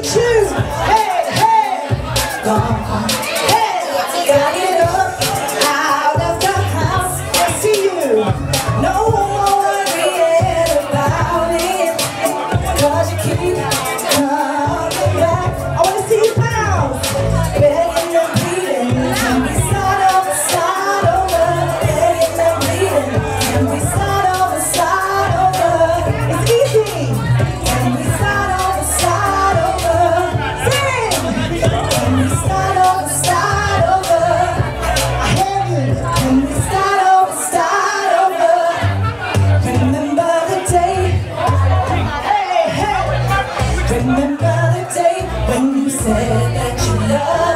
tune. Hey, hey, hey, got it up out of the house. I see you. No more worrying about it, 'cause you keep coming back. I wanna see you bounce, begging and pleading. Can we start over, begging and pleading? Can we start over, It's easy. Can we start over, Sing. Can we start over, I hear you. Can we start over, Remember the day. Hey, hey. Remember the day when you said that you loved